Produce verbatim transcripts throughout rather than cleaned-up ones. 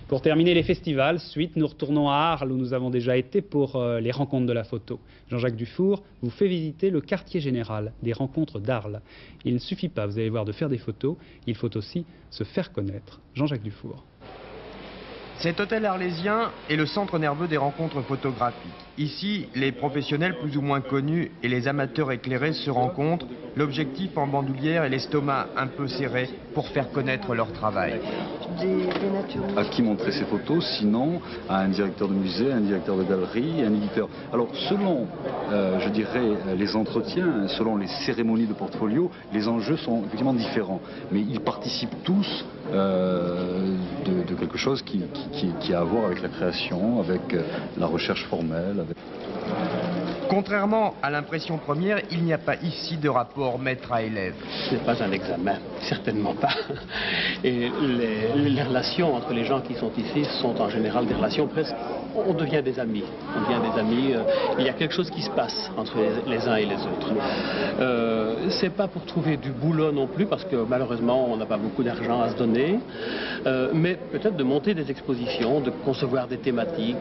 Pour terminer les festivals, suite, nous retournons à Arles où nous avons déjà été pour euh, les rencontres de la photo. Jean-Jacques Dufour vous fait visiter le quartier général des rencontres d'Arles. Il ne suffit pas, vous allez voir, de faire des photos, il faut aussi se faire connaître. Jean-Jacques Dufour. Cet hôtel arlésien est le centre nerveux des rencontres photographiques. Ici, les professionnels plus ou moins connus et les amateurs éclairés se rencontrent, l'objectif en bandoulière et l'estomac un peu serré pour faire connaître leur travail. À qui montrer ces photos, sinon à un directeur de musée, un directeur de galerie, un éditeur. Alors selon, euh, je dirais, les entretiens, selon les cérémonies de portfolio, les enjeux sont effectivement différents. Mais ils participent tous euh, de, de quelque chose qui, qui, qui a à voir avec la création, avec euh, la recherche formelle. Avec... Contrairement à l'impression première, il n'y a pas ici de rapport maître à élève. Ce n'est pas un examen, certainement pas. Et les, les relations entre les gens qui sont ici sont en général des relations presque... On devient des amis. On devient des amis. Euh, il y a quelque chose qui se passe entre les, les uns et les autres. Euh, c'est pas pour trouver du boulot non plus, parce que malheureusement, on n'a pas beaucoup d'argent à se donner. Euh, mais peut-être de monter des expositions, de concevoir des thématiques.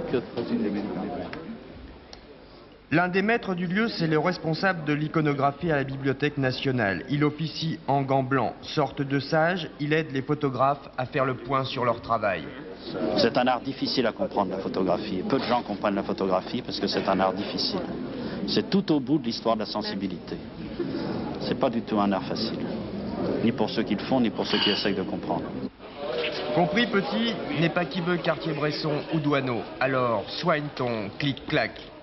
L'un des maîtres du lieu, c'est le responsable de l'iconographie à la Bibliothèque nationale. Il officie en gants blancs, sorte de sage, il aide les photographes à faire le point sur leur travail. C'est un art difficile à comprendre, la photographie. Peu de gens comprennent la photographie parce que c'est un art difficile. C'est tout au bout de l'histoire de la sensibilité. C'est pas du tout un art facile. Ni pour ceux qui le font, ni pour ceux qui essayent de comprendre. Compris petit n'est pas qui veut Cartier-Bresson ou Douaneau. Alors, soigne ton clic-clac.